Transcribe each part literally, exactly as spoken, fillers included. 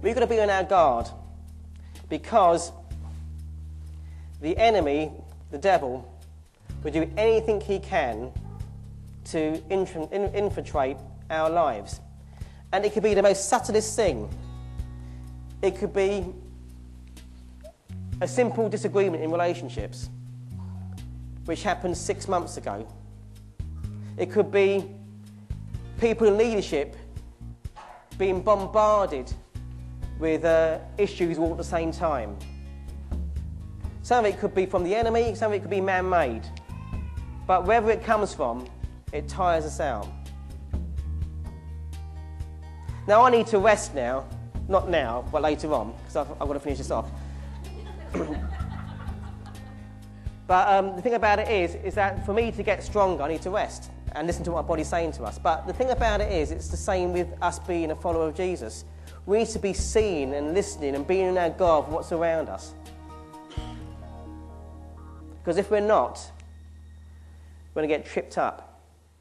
We've got to be on our guard because the enemy, the devil, will do anything he can to infin- in- infiltrate our lives. And it could be the most subtlest thing. It could be a simple disagreement in relationships, which happened six months ago. It could be people in leadership being bombarded with uh, issues all at the same time. Some of it could be from the enemy, some of it could be man-made. But wherever it comes from, it tires us out. Now I need to rest now, not now, but later on, because I've, I've got to finish this off. But um, the thing about it is, is that for me to get stronger, I need to rest and listen to what my body's saying to us. But the thing about it is, it's the same with us being a follower of Jesus. We need to be seeing and listening and being in our guard for what's around us. Because if we're not, we're going to get tripped up.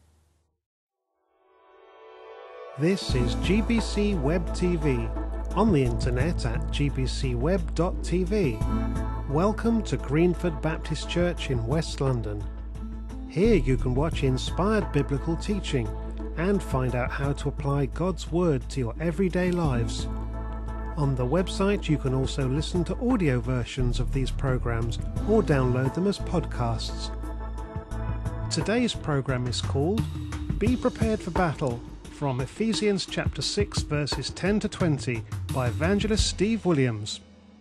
This is G B C Web T V, on the internet at g b c web dot t v. Welcome to Greenford Baptist Church in West London. Here you can watch inspired biblical teaching and find out how to apply God's Word to your everyday lives. On the website you can also listen to audio versions of these programs or download them as podcasts. Today's program is called Be Prepared for Battle, from Ephesians chapter six verses ten to twenty by Evangelist Steve Williams.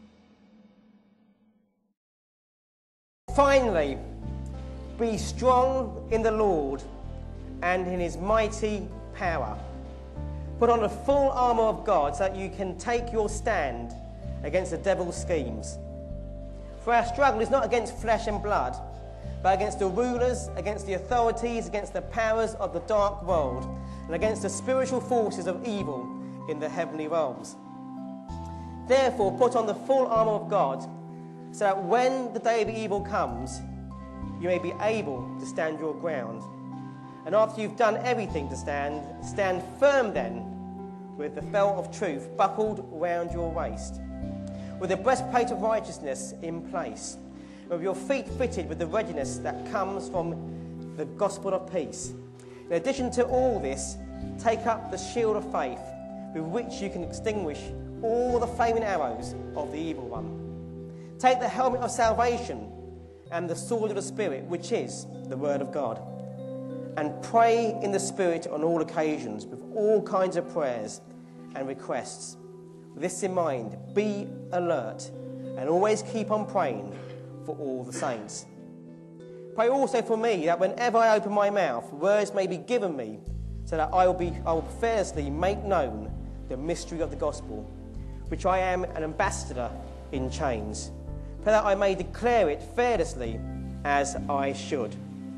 Finally, be strong in the Lord and in his mighty power. Put on the full armour of God so that you can take your stand against the devil's schemes. For our struggle is not against flesh and blood, but against the rulers, against the authorities, against the powers of the dark world, and against the spiritual forces of evil in the heavenly realms. Therefore, put on the full armour of God, so that when the day of evil comes, you may be able to stand your ground. And after you've done everything to stand, stand firm then, with the belt of truth buckled round your waist, with the breastplate of righteousness in place, and with your feet fitted with the readiness that comes from the gospel of peace. In addition to all this, take up the shield of faith, with which you can extinguish all the flaming arrows of the evil one. Take the helmet of salvation and the sword of the Spirit, which is the word of God. And pray in the Spirit on all occasions, with all kinds of prayers and requests. With this in mind, be alert and always keep on praying for all the saints. Pray also for me, that whenever I open my mouth, words may be given me, so that I will be I will fearlessly make known the mystery of the gospel, which I am an ambassador in chains, so that I may declare it fearlessly as I should.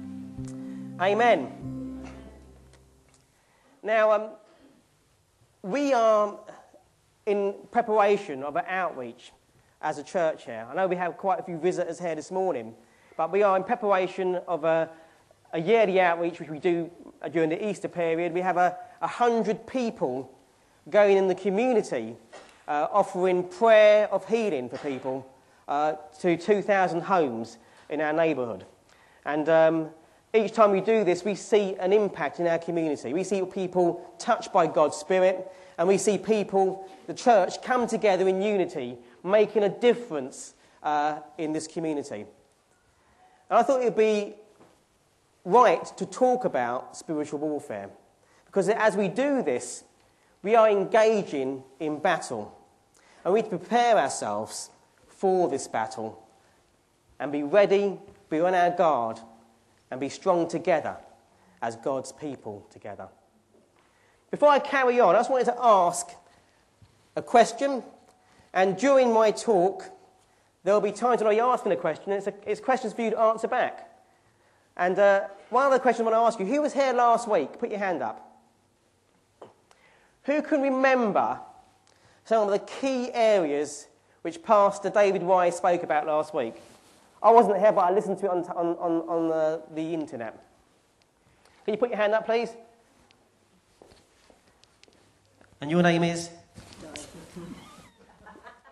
Amen. Now, um, we are in preparation of an outreach as a church here. I know we have quite a few visitors here this morning, but we are in preparation of a, a yearly outreach which we do during the Easter period. We have a, a hundred people going in the community, uh, offering prayer of healing for people uh, to two thousand homes in our neighbourhood. And um, each time we do this, we see an impact in our community. We see people touched by God's Spirit, and we see people, the church, come together in unity, making a difference uh, in this community. And I thought it would be right to talk about spiritual warfare, because as we do this, we are engaging in battle, and we need to prepare ourselves for this battle and be ready, be on our guard, and be strong together as God's people together. Before I carry on, I just wanted to ask a question, and during my talk, there will be times when I'm asking a question, and it's, a, it's questions for you to answer back. And uh, one of the questions I want to ask you, who was here last week? Put your hand up. Who can remember some of the key areas which Pastor David Wise spoke about last week? I wasn't here, but I listened to it on, on, on, on the, the internet. Can you put your hand up, please? And your name is?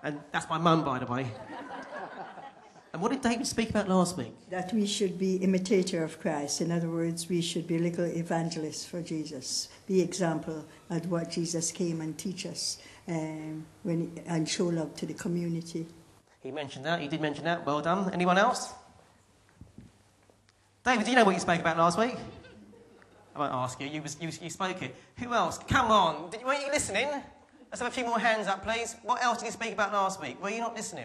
And that's my mum, by the way. And what did David speak about last week? That we should be imitator of Christ. In other words, we should be little evangelists for Jesus. Be example of what Jesus came and teach us um, when, and show love to the community. He mentioned that. He did mention that. Well done. Anyone else? David, do you know what you spoke about last week? I won't ask you. You, was, you, you spoke it. Who else? Come on. Did, weren't you listening? Let's have a few more hands up, please. What else did you speak about last week? Were you not listening?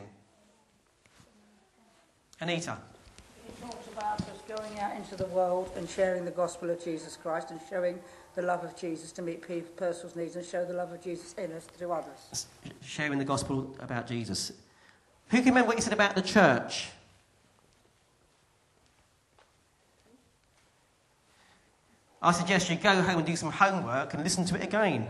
Anita. He talks about us going out into the world and sharing the gospel of Jesus Christ and showing the love of Jesus to meet people's personal needs and show the love of Jesus in us to others. Sharing the gospel about Jesus. Who can remember what you said about the church? I suggest you go home and do some homework and listen to it again.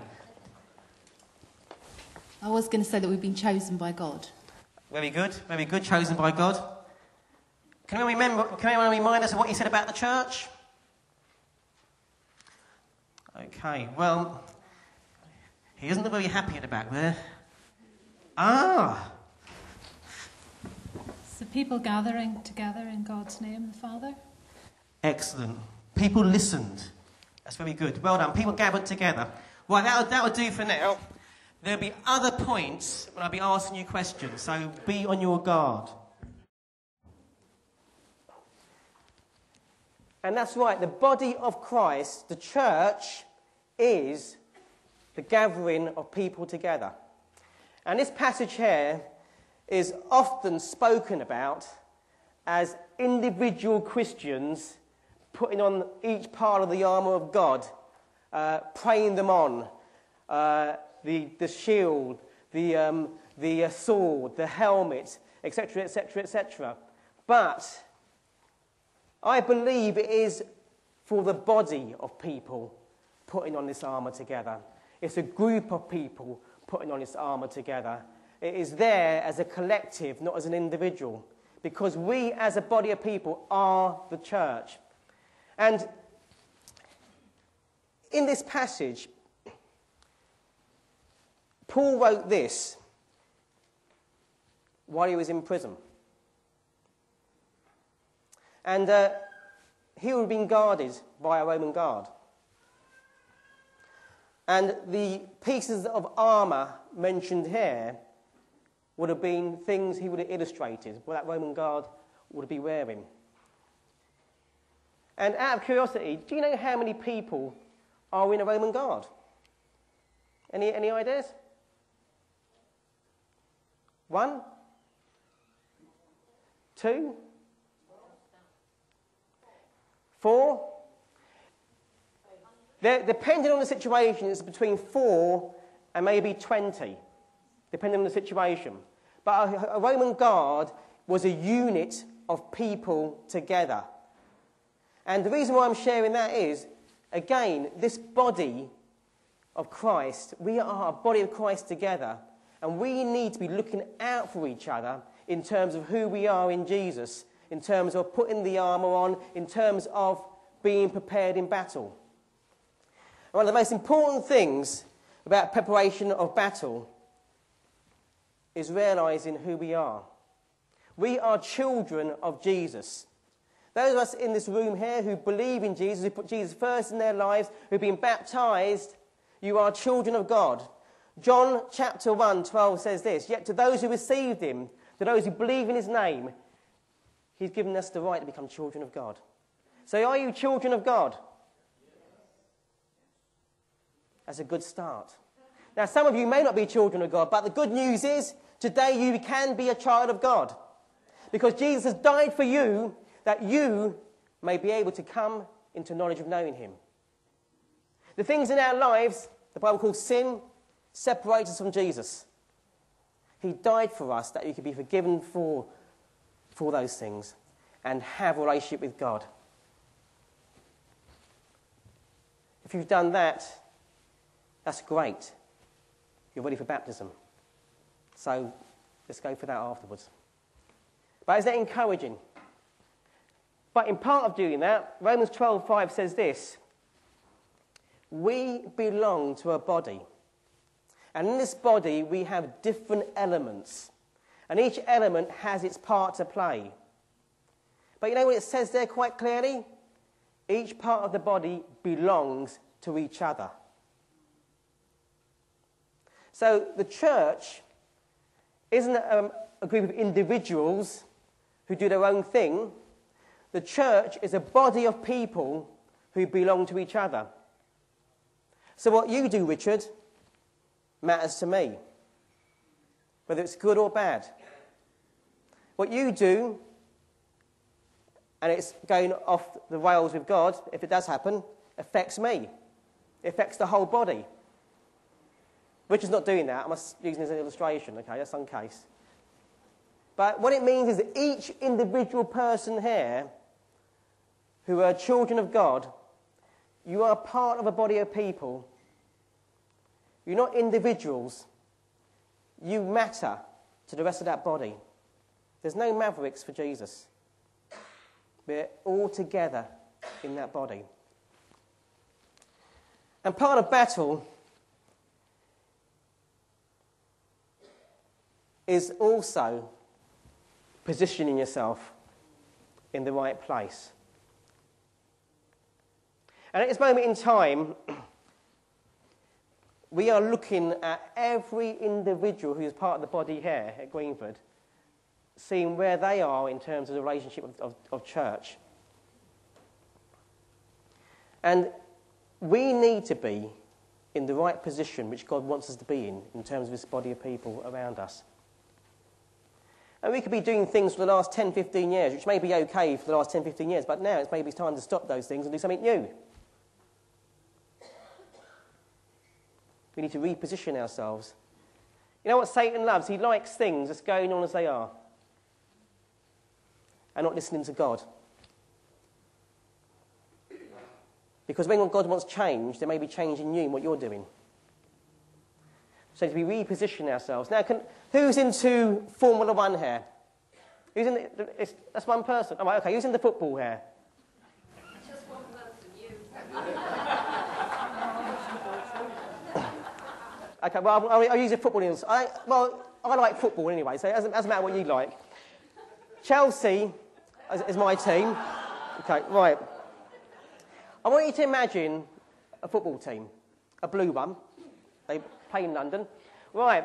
I was going to say that we've been chosen by God. Very good, very good, chosen by God. Can anyone remember, can anyone remind us of what you said about the church? Okay, well, he doesn't look very happy at the back there. Ah! So people gathering together in God's name, the Father. Excellent. People listened. That's very good. Well done. People gathered together. Well, that'll, that'll do for now. There'll be other points when I'll be asking you questions, so be on your guard. And that's right, the body of Christ, the church, is the gathering of people together. And this passage here is often spoken about as individual Christians putting on each part of the armour of God, uh, praying them on, uh, the, the shield, the, um, the uh, sword, the helmet, et cetera, et cetera, et cetera. But I believe it is for the body of people putting on this armour together. It's a group of people putting on this armour together. It is there as a collective, not as an individual, because we as a body of people are the church. And in this passage, Paul wrote this while he was in prison. And uh, he would have been guarded by a Roman guard. And the pieces of armour mentioned here would have been things he would have illustrated, what that Roman guard would be wearing. And out of curiosity, do you know how many people are in a Roman guard? Any, any ideas? One? Two? Four? They're, depending on the situation, it's between four and maybe twenty, depending on the situation. But a, a Roman guard was a unit of people together. And the reason why I'm sharing that is, again, this body of Christ, we are a body of Christ together, and we need to be looking out for each other in terms of who we are in Jesus, in terms of putting the armour on, in terms of being prepared in battle. And one of the most important things about preparation of battle is realising who we are. We are children of Jesus. Those of us in this room here who believe in Jesus, who put Jesus first in their lives, who've been baptised, you are children of God. John chapter one, twelve says this, "Yet to those who received him, to those who believe in his name, he's given us the right to become children of God." So are you children of God? That's a good start. Now, some of you may not be children of God, but the good news is today you can be a child of God. Because Jesus has died for you, that you may be able to come into knowledge of knowing him. The things in our lives, the Bible calls sin, separate us from Jesus. He died for us that you could be forgiven for, for those things and have a relationship with God. If you've done that, that's great. You're ready for baptism. So let's go for that afterwards. But is that encouraging? But in part of doing that, Romans twelve five says this, "We belong to a body, And in this body, we have different elements. And each element has its part to play. But you know what it says there quite clearly? Each part of the body belongs to each other. So the church isn't um, a group of individuals who do their own thing. The church is a body of people who belong to each other. So what you do, Richard, matters to me, whether it's good or bad. What you do, and it's going off the rails with God, if it does happen, affects me. It affects the whole body. Richard's not doing that. I'm just using this as an illustration, okay? That's some case. But what it means is that each individual person here who are children of God, you are part of a body of people. You're not individuals. You matter to the rest of that body. There's no mavericks for Jesus. We're all together in that body. And part of battle is also positioning yourself in the right place. And at this moment in time, we are looking at every individual who is part of the body here at Greenford, seeing where they are in terms of the relationship of, of, of church. And we need to be in the right position which God wants us to be in, in terms of this body of people around us. And we could be doing things for the last ten, fifteen years, which may be okay for the last ten, fifteen years, but now it's maybe it's time to stop those things and do something new. We need to reposition ourselves. You know what Satan loves? He likes things that's going on as they are and not listening to God. Because when God wants change, there may be change in you and what you're doing. So to be repositioning ourselves. Now, can, who's into Formula One here? Who's in the, it's, that's one person. Oh, right, okay, who's into football here? Just one person, you. Okay, well, I'll, I'll use a football. In, I, well, I like football anyway, so it doesn't, doesn't matter what you like. Chelsea is, is my team. Okay, right. I want you to imagine a football team, a blue one. They play in London. Right.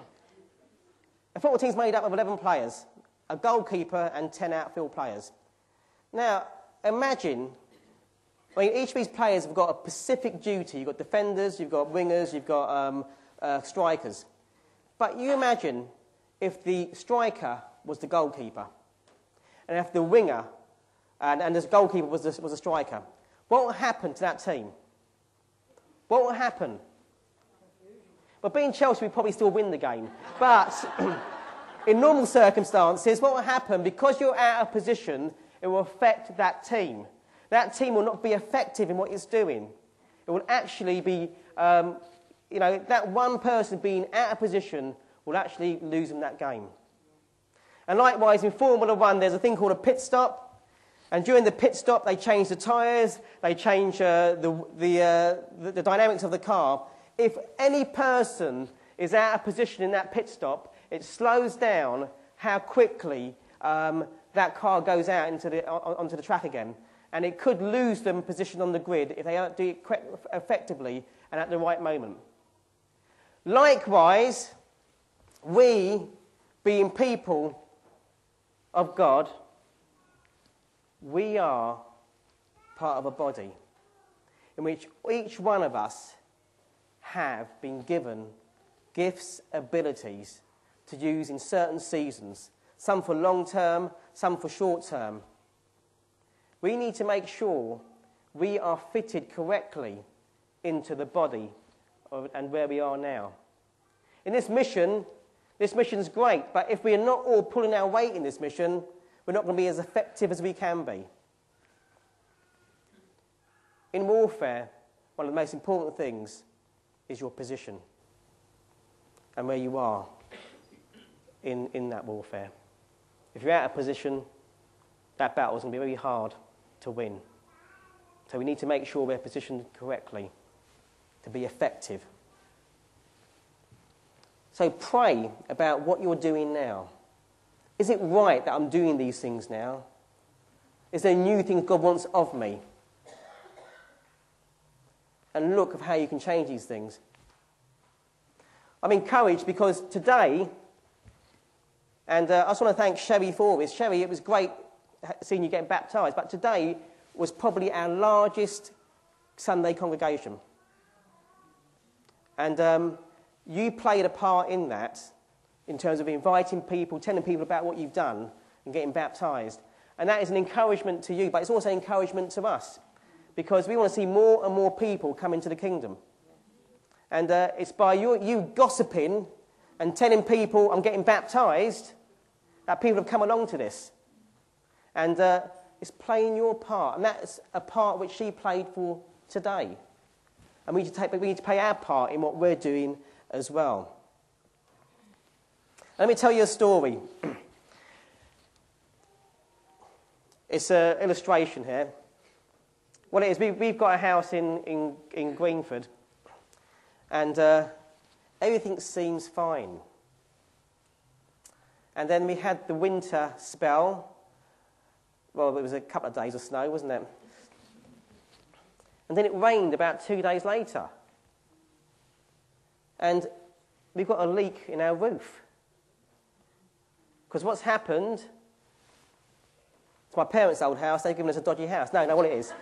A football team's made up of eleven players, a goalkeeper and ten outfield players. Now, imagine, I mean, each of these players have got a specific duty. You've got defenders, you've got wingers, you've got um, uh, strikers. But you imagine if the striker was the goalkeeper, and if the winger and, and the goalkeeper was the, was a striker. What will happen to that team? What will happen? Well, being Chelsea, we probably still win the game. But in normal circumstances, what will happen? Because you're out of position, it will affect that team. That team will not be effective in what it's doing. It will actually be, um, you know, that one person being out of position will actually lose them that game. And likewise, in Formula One, there's a thing called a pit stop. And during the pit stop, they change the tyres, they change uh, the, the, uh, the, the dynamics of the car. If any person is out of position in that pit stop, it slows down how quickly um, that car goes out into the, on, onto the track again. And it could lose them position on the grid if they don't do it effectively and at the right moment. Likewise, we, being people of God, we are part of a body in which each one of us have been given gifts, abilities to use in certain seasons, some for long term, some for short term. We need to make sure we are fitted correctly into the body of, and where we are now. In this mission, this mission's great, but if we are not all pulling our weight in this mission, we're not going to be as effective as we can be. In warfare, one of the most important things is your position and where you are in, in that warfare. If you're out of position, that battle is going to be very hard to win. So we need to make sure we're positioned correctly to be effective. So pray about what you're doing now. Is it right that I'm doing these things now? Is there new things God wants of me? And look at how you can change these things. I'm encouraged because today, and uh, I just want to thank Sherry for this. Sherry, it was great seeing you getting baptised, but today was probably our largest Sunday congregation. And um, you played a part in that, in terms of inviting people, telling people about what you've done and getting baptised. And that is an encouragement to you, but it's also an encouragement to us, because we want to see more and more people come into the kingdom. And uh, it's by you, you gossiping and telling people I'm getting baptised that people have come along to this. And uh, it's playing your part. And that's a part which she played for today. And we need, to take, we need to play our part in what we're doing as well. Let me tell you a story. It's an illustration here. What it is, we, we've got a house in, in, in Greenford, and uh, everything seems fine. And then we had the winter spell. Well, it was a couple of days of snow, wasn't it? And then it rained about two days later. And we've got a leak in our roof. Because what's happened... It's my parents' old house. They've given us a dodgy house. No, no, what it is.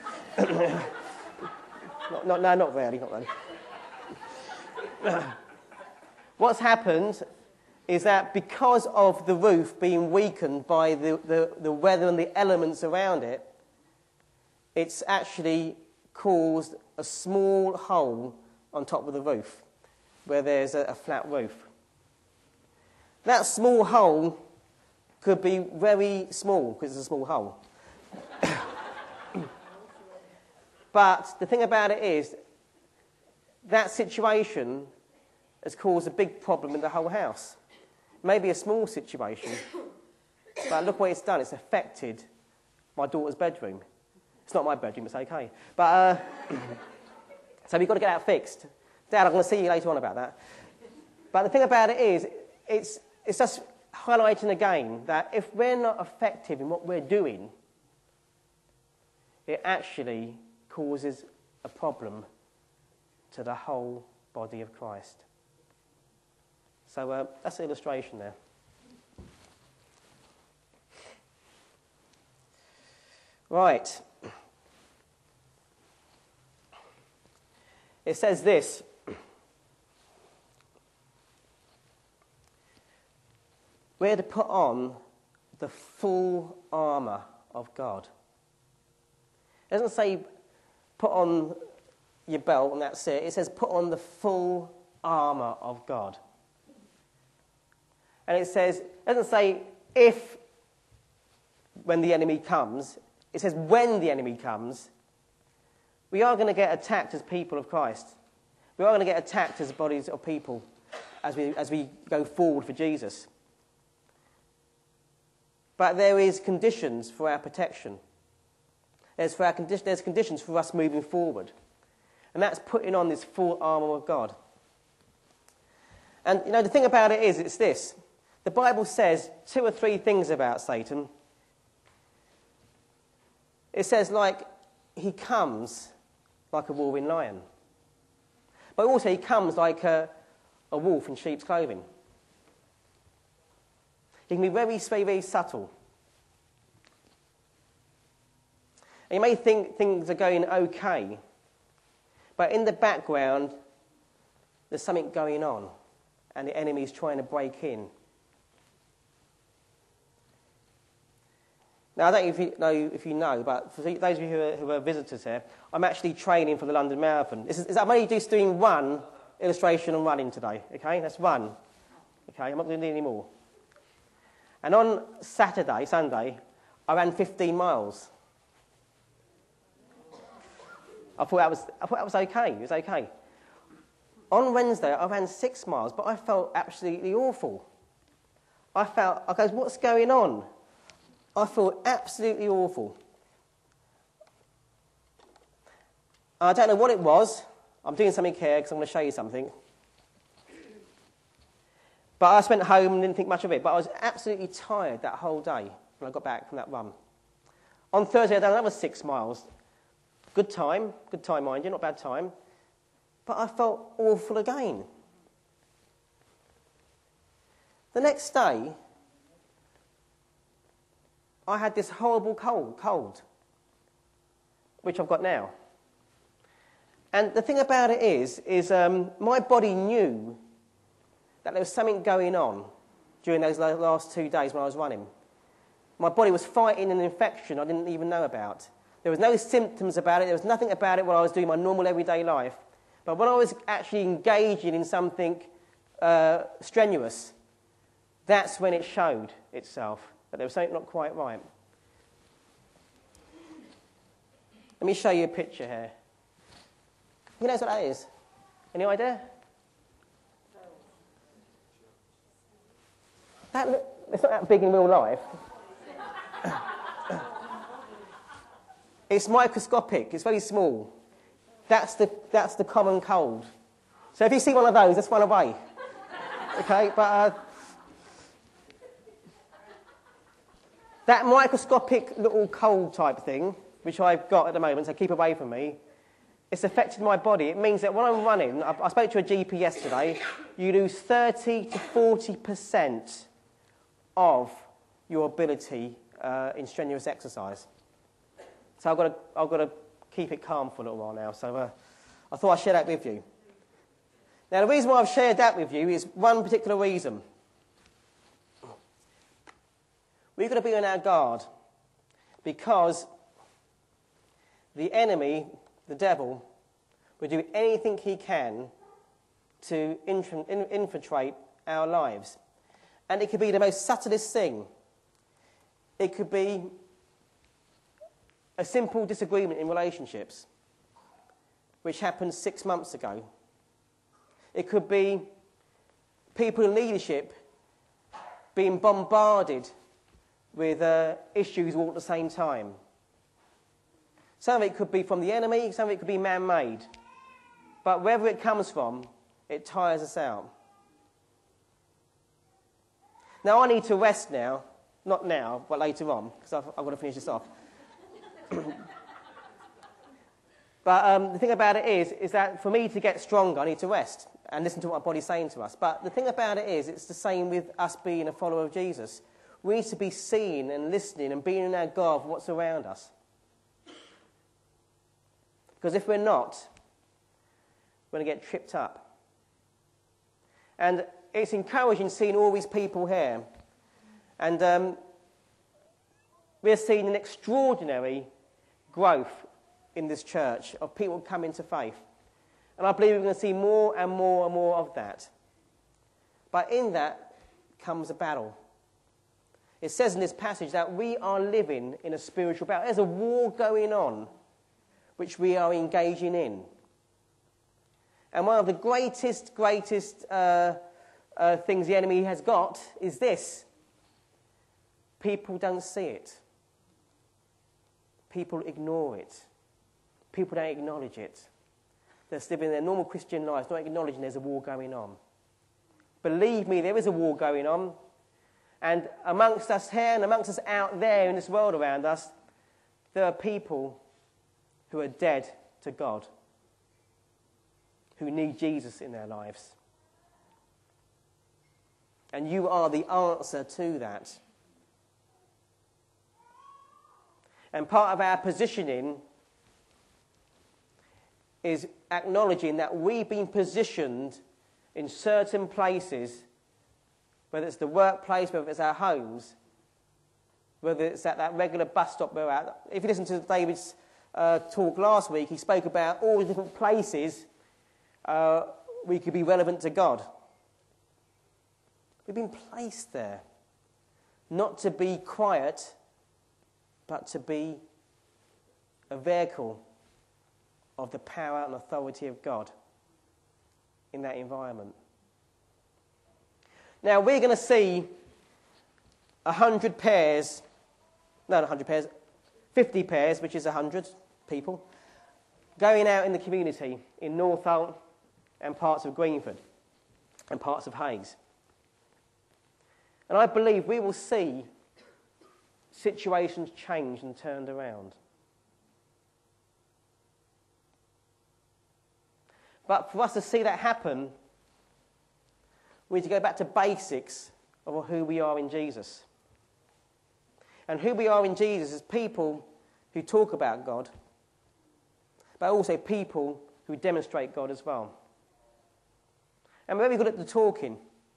not, not, no, not really, not really. What's happened is that because of the roof being weakened by the, the, the weather and the elements around it, it's actually caused a small hole on top of the roof where there's a, a flat roof. That small hole could be very small because it's a small hole. But the thing about it is, that situation has caused a big problem in the whole house. Maybe a small situation, but look what it's done. It's affected my daughter's bedroom. It's not my bedroom, it's okay. But, uh, so we've got to get that fixed. Dad, I'm going to see you later on about that. But the thing about it is, it's, it's just highlighting again that if we're not effective in what we're doing, it actually causes a problem to the whole body of Christ. So uh, that's an illustration there. Right. It says this. We're to put on the full armour of God. It doesn't say put on your belt and that's it. It says put on the full armour of God. And it says, it doesn't say if when the enemy comes. It says when the enemy comes. We are going to get attacked as people of Christ. We are going to get attacked as bodies of people as we, as we go forward for Jesus. But there is conditions for our protection. There's, for our condi- there's conditions for us moving forward. And that's putting on this full armour of God. And, you know, the thing about it is, it's this. The Bible says two or three things about Satan. It says, like, he comes like a roaring lion. But also he comes like a, a wolf in sheep's clothing. He can be very, very, very subtle. And you may think things are going okay, but in the background, there's something going on, and the enemy's trying to break in. Now, I don't know if you know, if you know but for those of you who are, who are visitors here, I'm actually training for the London Marathon. This is, is, I'm only just doing one illustration on running today, okay? That's one. Okay, I'm not going to do any more. And on Saturday, Sunday, I ran fifteen miles. I thought that was, I thought that was okay. It was okay. On Wednesday, I ran six miles, but I felt absolutely awful. I felt, I goes, what's going on? I felt absolutely awful. I don't know what it was. I'm doing something here because I'm going to show you something. But I spent home and didn't think much of it. But I was absolutely tired that whole day when I got back from that run. On Thursday, I done another six miles. Good time, good time, mind you, not bad time. But I felt awful again. The next day, I had this horrible cold, cold, which I've got now. And the thing about it is, is um, my body knew that there was something going on during those last two days when I was running. My body was fighting an infection I didn't even know about. There was no symptoms about it. There was nothing about it when I was doing my normal everyday life. But when I was actually engaging in something uh, strenuous, that's when it showed itself that there was something not quite right. Let me show you a picture here. Who knows what that is? Any idea? That look, it's not that big in real life. It's microscopic. It's very small. That's the, that's the common cold. So if you see one of those, that's one away. Okay, but uh, that microscopic little cold type thing, which I've got at the moment, so keep away from me, it's affected my body. It means that when I'm running, I, I spoke to a G P yesterday, you lose thirty to forty percent of your ability uh, in strenuous exercise. So I've got to, I've got to keep it calm for a little while now. So uh, I thought I'd share that with you. Now, the reason why I've shared that with you is one particular reason. We've got to be on our guard because the enemy, the devil, will do anything he can to inf- in- infiltrate our lives. And it could be the most subtlest thing. It could be a simple disagreement in relationships, which happened six months ago. It could be people in leadership being bombarded with uh, issues all at the same time. Some of it could be from the enemy, some of it could be man-made. But wherever it comes from, it tires us out. Now, I need to rest now. Not now, but later on, because I've, I've got to finish this off. But um, the thing about it is, is that for me to get stronger, I need to rest and listen to what my body's saying to us. But the thing about it is, it's the same with us being a follower of Jesus. We need to be seeing and listening and being in our guard for what's around us. Because if we're not, we're going to get tripped up. And it's encouraging seeing all these people here. And um, we're seeing an extraordinary growth in this church of people coming to faith. And I believe we're going to see more and more and more of that. But in that comes a battle. It says in this passage that we are living in a spiritual battle. There's a war going on which we are engaging in. And one of the greatest, greatest uh, uh, things the enemy has got is this. People don't see it. People ignore it. People don't acknowledge it. They're living their normal Christian lives, not acknowledging there's a war going on. Believe me, there is a war going on. And amongst us here and amongst us out there in this world around us, there are people who are dead to God, who need Jesus in their lives. And you are the answer to that. And part of our positioning is acknowledging that we've been positioned in certain places, whether it's the workplace, whether it's our homes, whether it's at that regular bus stop we're at. If you listen to David's uh, talk last week, he spoke about all the different places uh, we could be relevant to God. We've been placed there, not to be quiet, but to be a vehicle of the power and authority of God in that environment. Now, we're going to see a hundred pairs, no, not a hundred pairs, fifty pairs, which is a hundred people, going out in the community in Northolt and parts of Greenford and parts of Hayes. And I believe we will see situations changed and turned around. But for us to see that happen, we need to go back to basics of who we are in Jesus. And who we are in Jesus is people who talk about God, but also people who demonstrate God as well. And we're very good at the talking.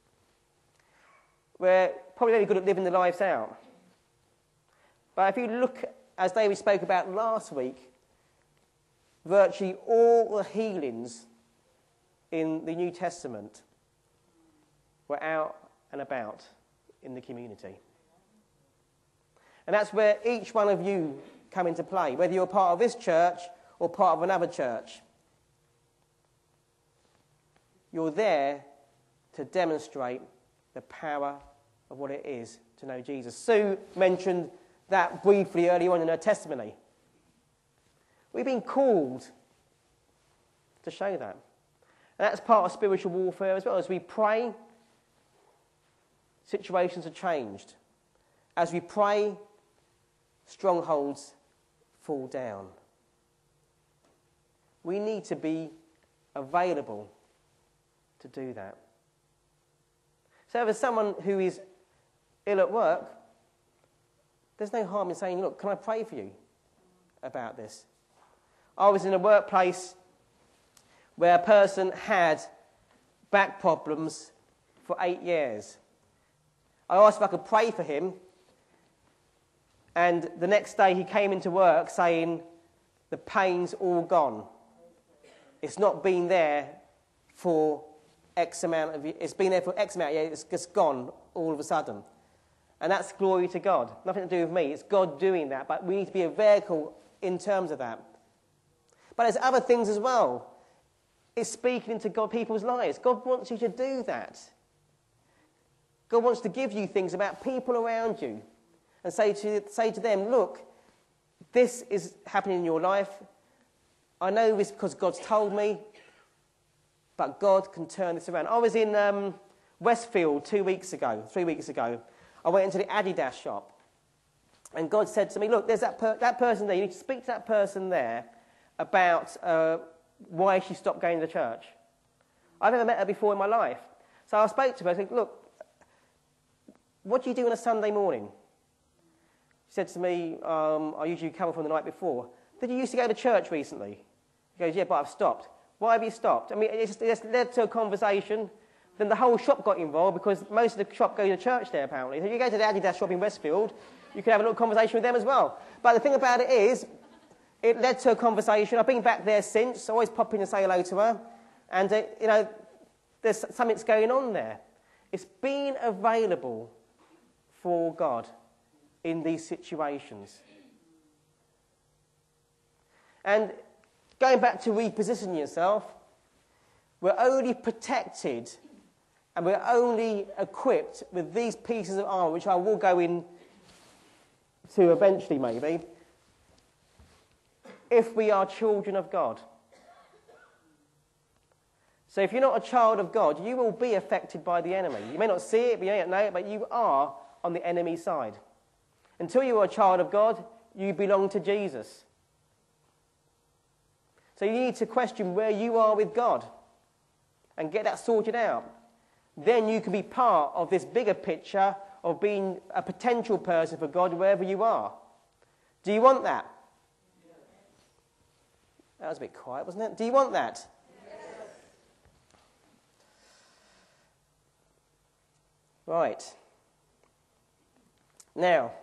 We're probably very good at living the lives out. But if you look, as David spoke about last week, virtually all the healings in the New Testament were out and about in the community. And that's where each one of you come into play, whether you're part of this church or part of another church. You're there to demonstrate the power of what it is to know Jesus. Sue mentioned that briefly early on in her testimony. We've been called to show that. And that's part of spiritual warfare as well. As we pray, situations are changed. As we pray, strongholds fall down. We need to be available to do that. So if there's someone who is ill at work, there's no harm in saying, look, can I pray for you about this? I was in a workplace where a person had back problems for eight years. I asked if I could pray for him, and the next day he came into work saying, the pain's all gone. It's not been there for X amount of years. It's been there for X amount of years. It's just gone all of a sudden. And that's glory to God. Nothing to do with me. It's God doing that. But we need to be a vehicle in terms of that. But there's other things as well. It's speaking into God, people's lives. God wants you to do that. God wants to give you things about people around you and say to, say to them, look, this is happening in your life. I know this because God's told me, but God can turn this around. I was in um, Westfield two weeks ago, three weeks ago. I went into the Adidas shop, and God said to me, look, there's that, per- that person there. You need to speak to that person there about uh, why she stopped going to church. I've never met her before in my life. So I spoke to her. I said, look, what do you do on a Sunday morning? She said to me, um, I usually come from the night before. Did you used to go to church recently? He goes, yeah, but I've stopped. Why have you stopped? I mean, it just, it just led to a conversation. Then the whole shop got involved because most of the shop go to church there, apparently. So you go to the Adidas shop in Westfield, you can have a little conversation with them as well. But the thing about it is, it led to a conversation. I've been back there since. I always pop in and say hello to her. And, uh, you know, there's something's going on there. It's being available for God in these situations. And going back to repositioning yourself, we're only protected and we're only equipped with these pieces of armour, which I will go in to eventually maybe, if we are children of God. So if you're not a child of God, you will be affected by the enemy. You may not see it, you may not know it, but you are on the enemy's side. Until you are a child of God, you belong to Jesus. So you need to question where you are with God and get that sorted out. Then you can be part of this bigger picture of being a potential person for God wherever you are. Do you want that? Yes. That was a bit quiet, wasn't it? Do you want that? Yes. Right. Now,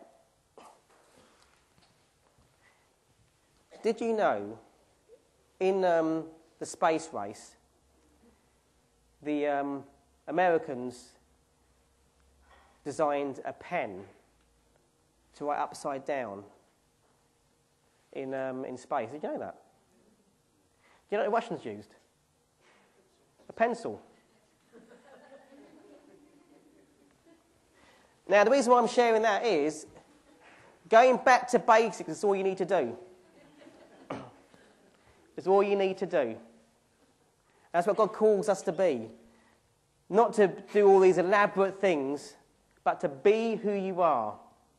did you know in um, the space race, the um, Americans designed a pen to write upside down in, um, in space? Did you know that? Do you know what the Russians used? A pencil. Now, the reason why I'm sharing that is, going back to basics is all you need to do. It's all you need to do. That's what God calls us to be. Not to do all these elaborate things, but to be who you are.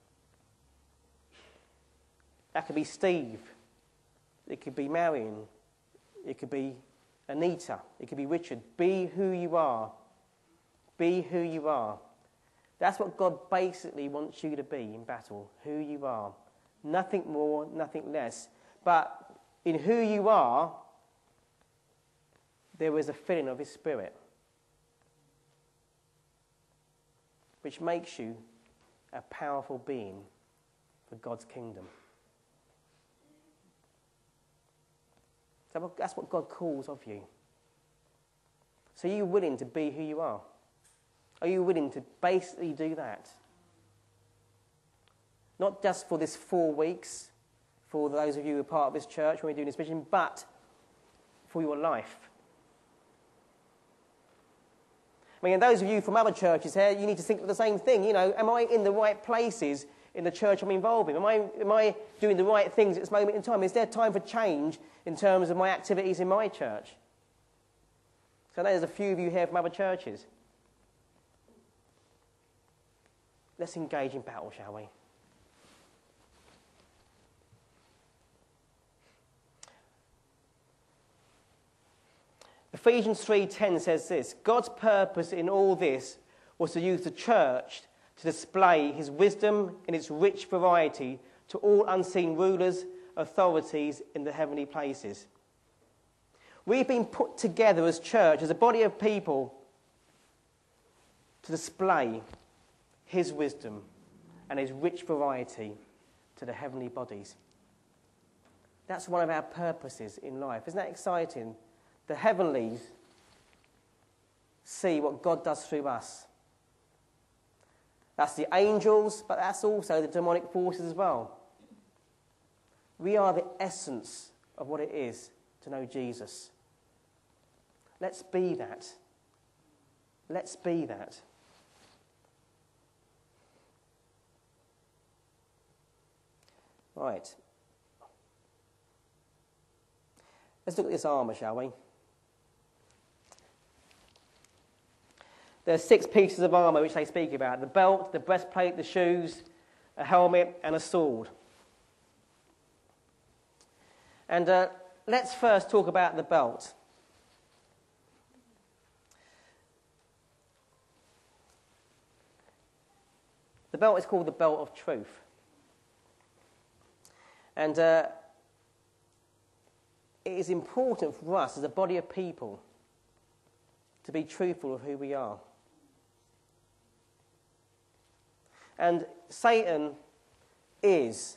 That could be Steve. It could be Marion. It could be Anita. It could be Richard. Be who you are. Be who you are. That's what God basically wants you to be in battle, who you are. Nothing more, nothing less. But in who you are, there is a filling of his Spirit, which makes you a powerful being for God's kingdom. So that's what God calls of you. So are you willing to be who you are? Are you willing to basically do that? Not just for this four weeks, for those of you who are part of this church when we're doing this mission, but for your life. I mean, and those of you from other churches here, you need to think of the same thing. You know, am I in the right places in the church I'm involved in? Am I, am I doing the right things at this moment in time? Is there time for change in terms of my activities in my church? So I know there's a few of you here from other churches. Let's engage in battle, shall we? Ephesians three ten says this: God's purpose in all this was to use the church to display his wisdom in its rich variety to all unseen rulers, authorities in the heavenly places. We've been put together as church, as a body of people, to display his wisdom and his rich variety to the heavenly bodies. That's one of our purposes in life. Isn't that exciting? The heavenlies see what God does through us. That's the angels, but that's also the demonic forces as well. We are the essence of what it is to know Jesus. Let's be that. Let's be that. Right. Let's look at this armour, shall we? There are six pieces of armour which they speak about: the belt, the breastplate, the shoes, a helmet, and a sword. And uh, let's first talk about the belt. The belt is called the belt of truth. And uh, it is important for us as a body of people to be truthful of who we are. And Satan is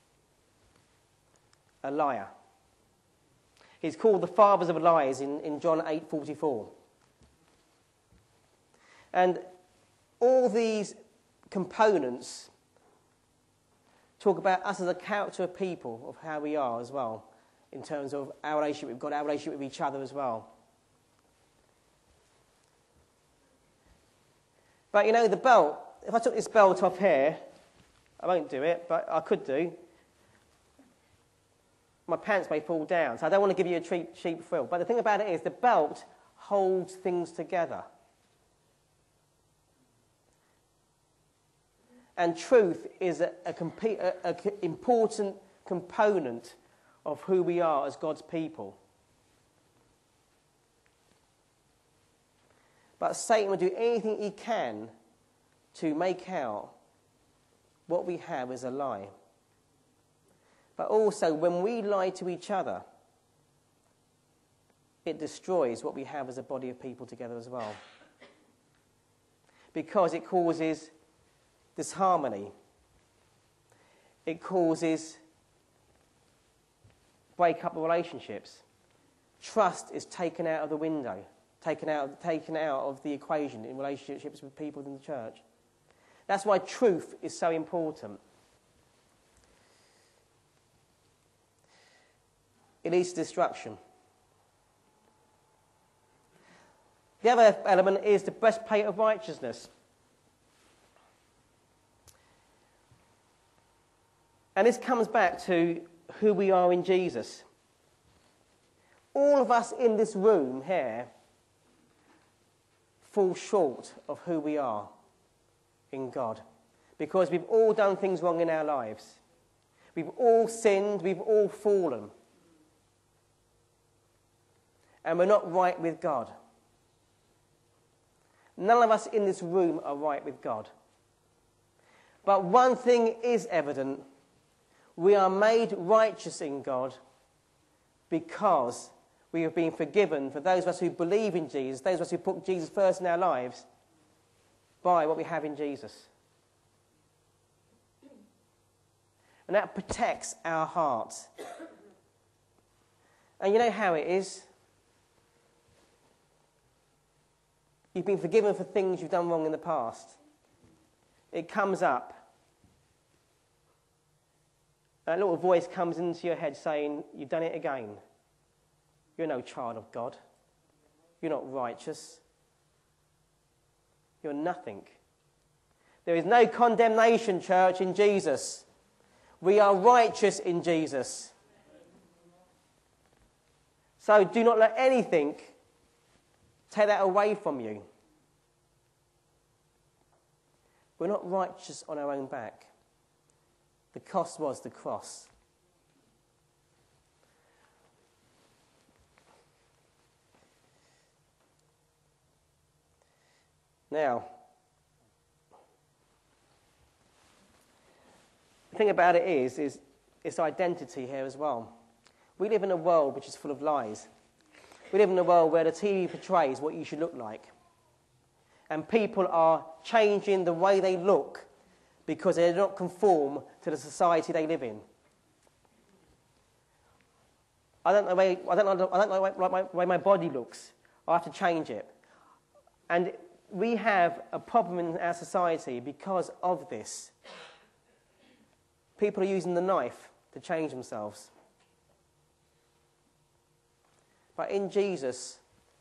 a liar. He's called the father of lies in, in John eight forty-four. And all these components talk about us as a character of people, of how we are as well, in terms of our relationship with God, our relationship with each other as well. But you know, the belt, if I took this belt off here, I won't do it, but I could do. My pants may fall down, so I don't want to give you a cheap, cheap thrill. But the thing about it is, the belt holds things together. And truth is an a, a, a, a important component of who we are as God's people. But Satan will do anything he can to make out what we have is a lie. But also, when we lie to each other, it destroys what we have as a body of people together as well. Because it causes disharmony. It causes break up of relationships. Trust is taken out of the window, taken out, taken out of the equation in relationships with people in the church. That's why truth is so important. It leads to destruction. The other element is the breastplate of righteousness. And this comes back to who we are in Jesus. All of us in this room here fall short of who we are. in God. Because we've all done things wrong in our lives. We've all sinned, we've all fallen. And we're not right with God. None of us in this room are right with God. But one thing is evident. We are made righteous in God because we have been forgiven, for those of us who believe in Jesus, those of us who put Jesus first in our lives, by what we have in Jesus. And that protects our hearts. And you know how it is? You've been forgiven for things you've done wrong in the past. It comes up. That little voice comes into your head saying, you've done it again. You're no child of God. You're not righteous. You're nothing. There is no condemnation, church, in Jesus. We are righteous in Jesus. So do not let anything take that away from you. We're not righteous on our own back. The cost was the cross. Now, the thing about it is, is it's identity here as well. We live in a world which is full of lies. We live in a world where the T V portrays what you should look like. And people are changing the way they look because they do not conform to the society they live in. I don't know the way, I don't know, I don't know the way my, way my body looks. I have to change it. And we have a problem in our society because of this. People are using the knife to change themselves. But in Jesus,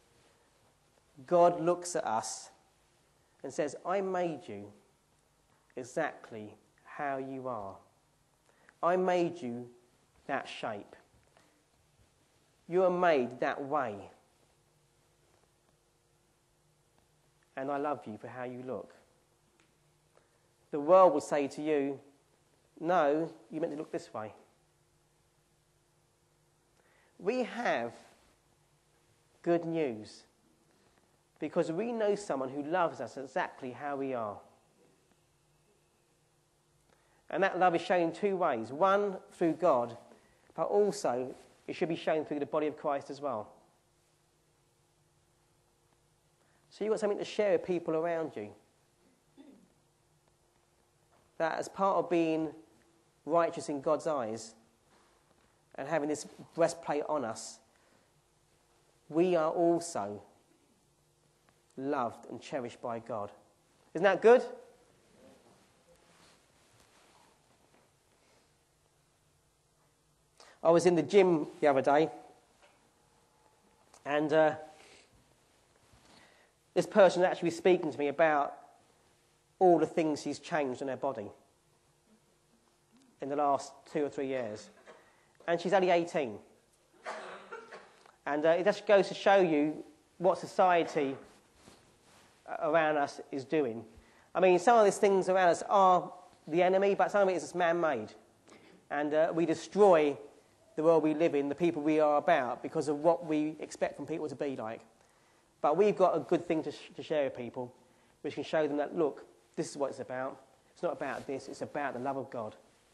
God looks at us and says, I made you exactly how you are. I made you that shape. You are made that way. And I love you for how you look. The world will say to you, no, you're meant to look this way. We have good news because we know someone who loves us exactly how we are. And that love is shown in two ways. One, through God, but also it should be shown through the body of Christ as well. So you've got something to share with people around you. That as part of being righteous in God's eyes and having this breastplate on us, we are also loved and cherished by God. Isn't that good? I was in the gym the other day, and uh, this person was actually speaking to me about all the things he's changed in her body in the last two or three years. And she's only eighteen. And uh, it just goes to show you what society around us is doing. I mean, some of these things around us are the enemy, but some of it is just man-made. And uh, we destroy the world we live in, the people we are about, because of what we expect from people to be like. But we've got a good thing to, sh- to share with people, which can show them that, look, this is what it's about. It's not about this, it's about the love of God.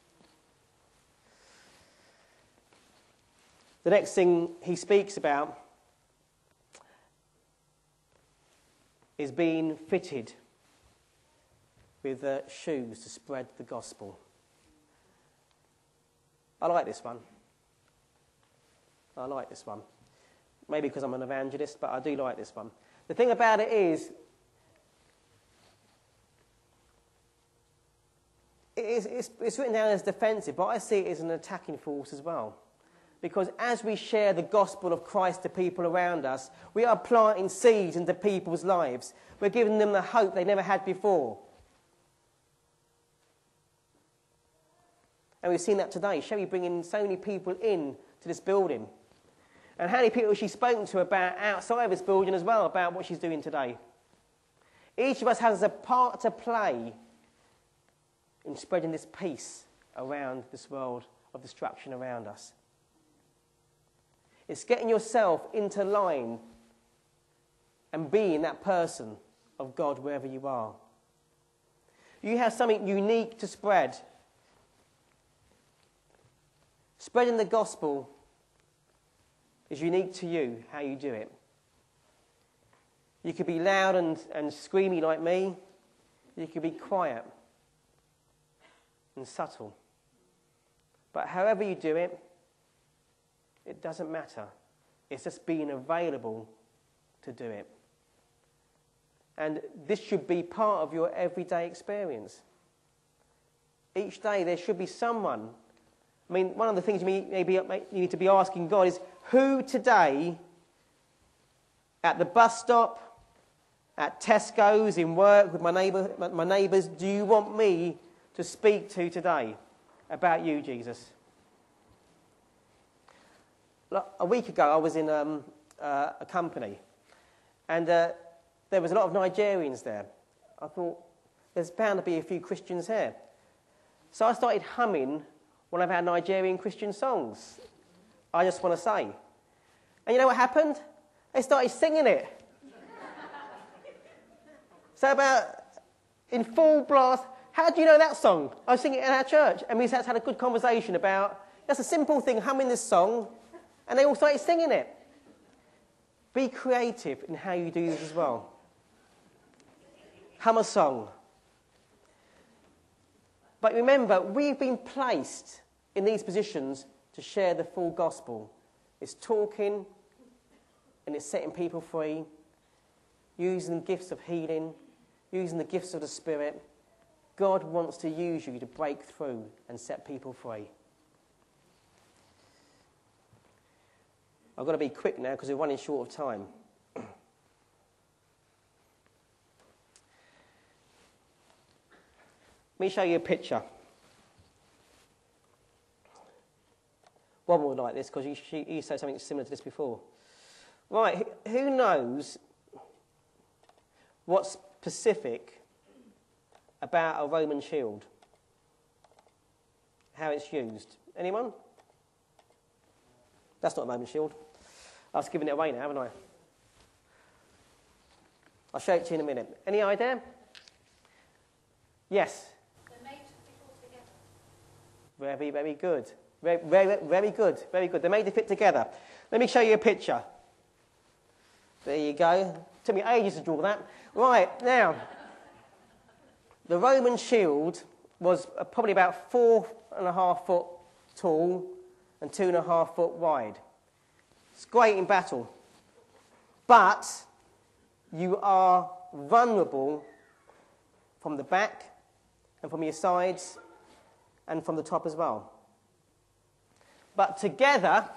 The next thing he speaks about is being fitted with uh, shoes to spread the gospel. I like this one. I like this one. Maybe because I'm an evangelist, but I do like this one. The thing about it is, it's, it's, it's written down as defensive, but I see it as an attacking force as well. Because as we share the gospel of Christ to people around us, we are planting seeds into people's lives. We're giving them the hope they never had before. And we've seen that today. Sherry bringing so many people in to this building. And how many people she's spoken to about outside of this building as well, about what she's doing today. Each of us has a part to play in spreading this peace around this world of destruction around us. It's getting yourself into line and being that person of God wherever you are. You have something unique to spread. Spreading the gospel is unique to you, how you do it. You could be loud and, and screamy like me. You could be quiet and subtle. But however you do it, it doesn't matter. It's just being available to do it. And this should be part of your everyday experience. Each day there should be someone. I mean, one of the things you, may, maybe you need to be asking God is, who today, at the bus stop, at Tesco's, in work, with my neighbour, my neighbours, do you want me to speak to today about you, Jesus? A week ago, I was in um, uh, a company, and uh, there was a lot of Nigerians there. I thought, there's bound to be a few Christians here. So I started humming one of our Nigerian Christian songs, I Just Want to Say. And you know what happened? They started singing it. So about, in full blast, how do you know that song? I was singing it in our church, and we had a good conversation about, that's a simple thing, humming this song, and they all started singing it. Be creative in how you do this as well. Hum a song. But remember, we've been placed in these positions to share the full gospel. It's talking, and it's setting people free, using the gifts of healing, using the gifts of the Spirit. God wants to use you to break through and set people free. I've got to be quick now because we're running short of time. Let me show you a picture. One more like this because you, you said something similar to this before. Right, who knows what's specific about a Roman shield? How it's used? Anyone? That's not a Roman shield. I was giving it away now, haven't I? I'll show it to you in a minute. Any idea? Yes? They're made to fit all together. Very, very good. Very, very, very good. Very good. They're made to fit together. Let me show you a picture. There you go. Took me ages to draw that. Right, now, the Roman shield was probably about four and a half foot tall and two and a half foot wide. It's great in battle. But you are vulnerable from the back and from your sides and from the top as well. But together,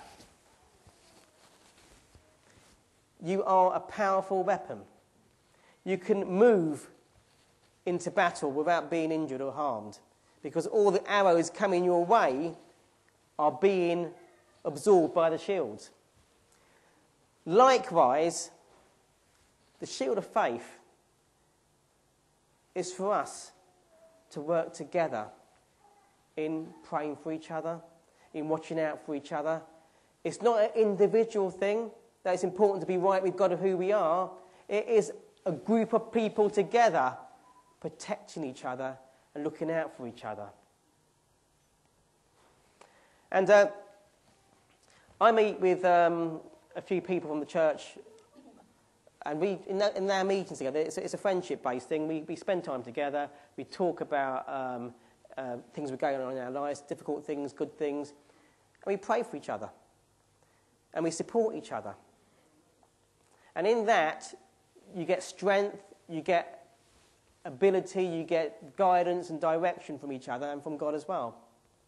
you are a powerful weapon. You can move into battle without being injured or harmed because all the arrows coming your way are being absorbed by the shield. Likewise, the shield of faith is for us to work together in praying for each other, in watching out for each other. It's not an individual thing that it's important to be right with God of who we are. It is a group of people together protecting each other and looking out for each other. And uh, I meet with um, a few people from the church, and we in, that, in our meetings together, it's, it's a friendship-based thing. We, we spend time together. We talk about um, uh, things that are going on in our lives, difficult things, good things, and we pray for each other, and we support each other. And in that, you get strength, you get ability, you get guidance and direction from each other and from God as well.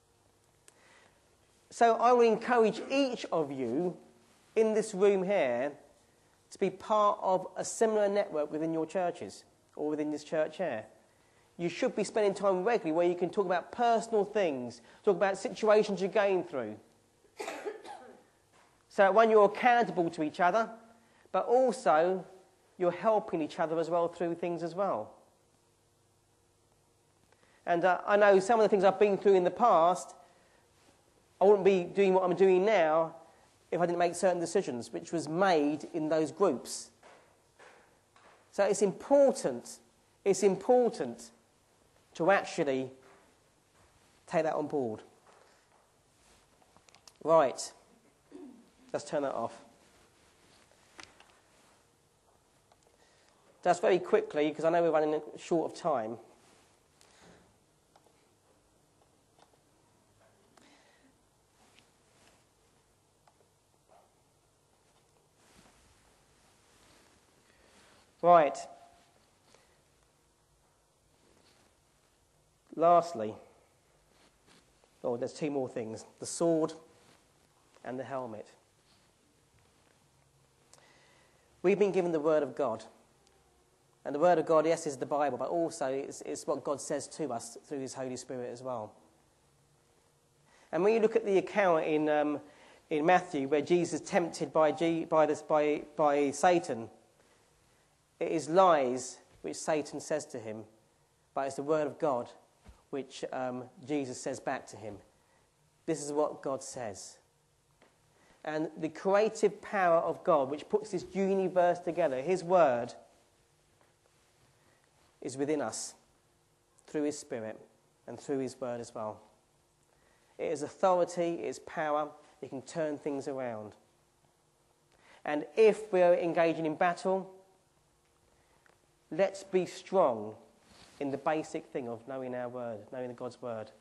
So I will encourage each of you in this room here to be part of a similar network within your churches or within this church here. You should be spending time regularly where you can talk about personal things, talk about situations you're going through. So that one, you're accountable to each other, but also you're helping each other as well through things as well. And uh, I know some of the things I've been through in the past, I wouldn't be doing what I'm doing now if I didn't make certain decisions, which was made in those groups. So it's important, it's important to actually take that on board. Right, let's turn that off. Just very quickly, because I know we're running short of time. Right. Lastly, oh, there's two more things. The sword and the helmet. We've been given the Word of God. And the Word of God, yes, is the Bible, but also it's, it's what God says to us through His Holy Spirit as well. And when you look at the account in um, in Matthew where Jesus is tempted by, G, by, this, by, by Satan, it is lies which Satan says to him, but it's the Word of God which um, Jesus says back to him. This is what God says. And the creative power of God, which puts this universe together, His Word, is within us through His Spirit and through His Word as well. It is authority, it is power, it can turn things around. And if we're engaging in battle, let's be strong in the basic thing of knowing our Word, knowing God's Word.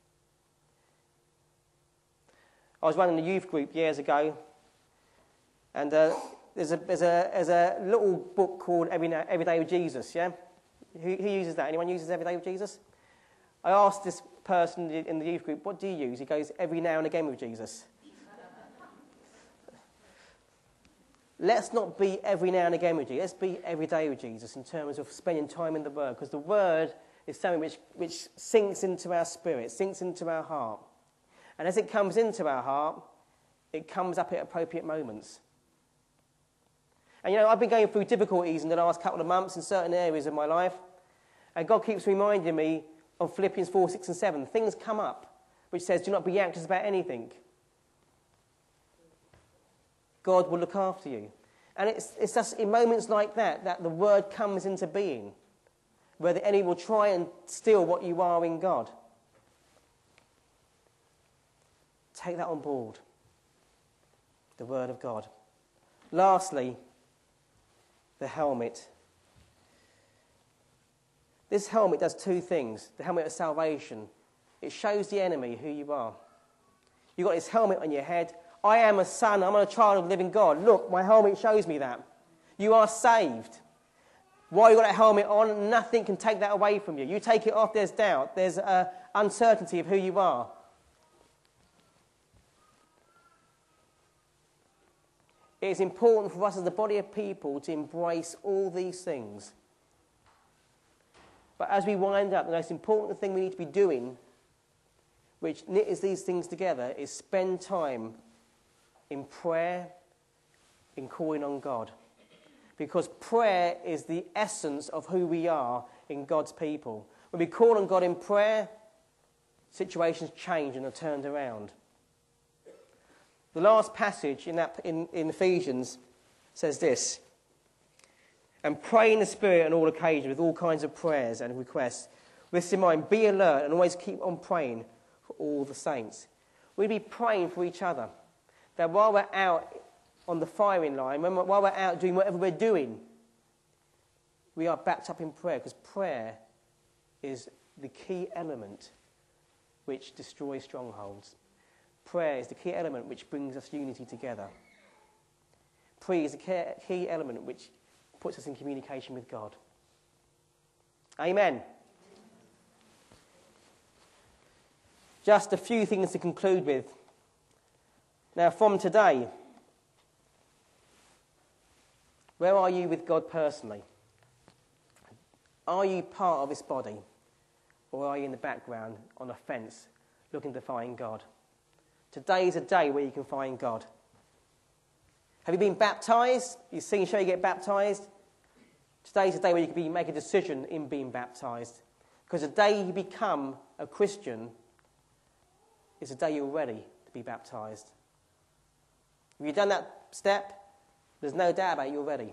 I was running a youth group years ago, and uh, there's, a, there's, a, there's a little book called Every, Every Day with Jesus, yeah? Who, who uses that? Anyone uses Every Day with Jesus? I asked this person in the youth group, what do you use? He goes, every now and again with Jesus. Let's not be every now and again with Jesus. Let's be every day with Jesus in terms of spending time in the Word, because the Word is something which, which sinks into our spirit, sinks into our heart. And as it comes into our heart, it comes up at appropriate moments. And, you know, I've been going through difficulties in the last couple of months in certain areas of my life, and God keeps reminding me of Philippians four, six and seven. Things come up which says, do not be anxious about anything. God will look after you. And it's, it's just in moments like that that the Word comes into being, where the enemy will try and steal what you are in God. Take that on board. The Word of God. Lastly, the helmet. This helmet does two things. The helmet of salvation. It shows the enemy who you are. You've got this helmet on your head. I am a son. I'm a child of the living God. Look, my helmet shows me that. You are saved. While you've got that helmet on, nothing can take that away from you. You take it off, there's doubt. There's uh, uncertainty of who you are. It is important for us as the body of people to embrace all these things. But as we wind up, the most important thing we need to be doing, which knitters these things together, is spend time in prayer, in calling on God. Because prayer is the essence of who we are in God's people. When we call on God in prayer, situations change and are turned around. The last passage in, that, in, in Ephesians says this: and pray in the Spirit on all occasions with all kinds of prayers and requests. With this in mind, be alert and always keep on praying for all the saints. We'll be praying for each other. That while we're out on the firing line, when we're, while we're out doing whatever we're doing, we are backed up in prayer, because prayer is the key element which destroys strongholds. Prayer is the key element which brings us unity together. Prayer is the key element which puts us in communication with God. Amen. Just a few things to conclude with. Now, from today, where are you with God personally? Are you part of this body? Or are you in the background on a fence looking to find God? Today is a day where you can find God. Have you been baptised? You've seen show you get baptised? Today is a day where you can be, make a decision in being baptised. Because the day you become a Christian is the day you're ready to be baptised. If you've done that step, there's no doubt about it, you're ready.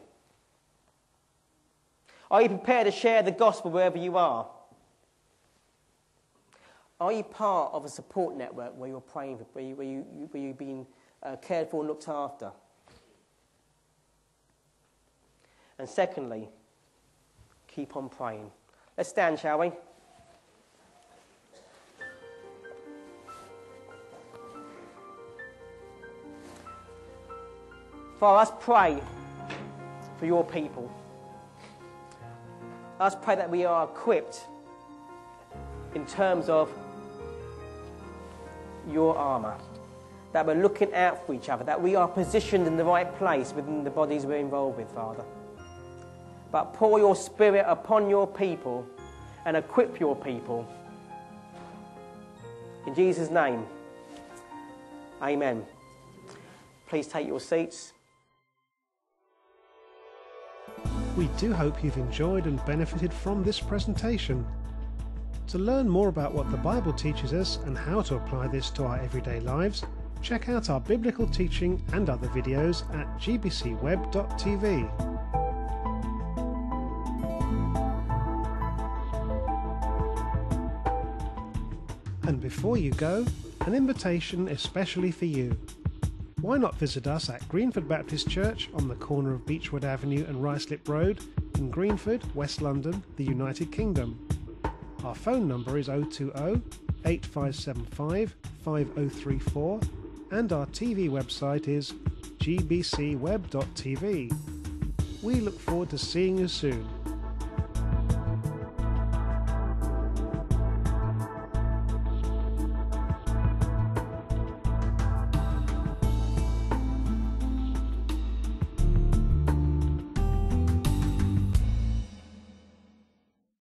Are you prepared to share the gospel wherever you are? Are you part of a support network where you're praying, for, where, you, where, you, where you've been uh, cared for and looked after? And secondly, keep on praying. Let's stand, shall we? Father, let's pray for your people. Let's pray that we are equipped in terms of your armour, that we're looking out for each other, that we are positioned in the right place within the bodies we're involved with, Father. But pour your Spirit upon your people and equip your people. In Jesus' name, amen. Please take your seats. We do hope you've enjoyed and benefited from this presentation. To learn more about what the Bible teaches us and how to apply this to our everyday lives, check out our biblical teaching and other videos at g b c web dot t v. And before you go, an invitation especially for you. Why not visit us at Greenford Baptist Church on the corner of Beechwood Avenue and Ruislip Road in Greenford, West London, the United Kingdom. Our phone number is oh two oh, eight five seven five, five oh three four and our T V website is g b c web dot t v. We look forward to seeing you soon.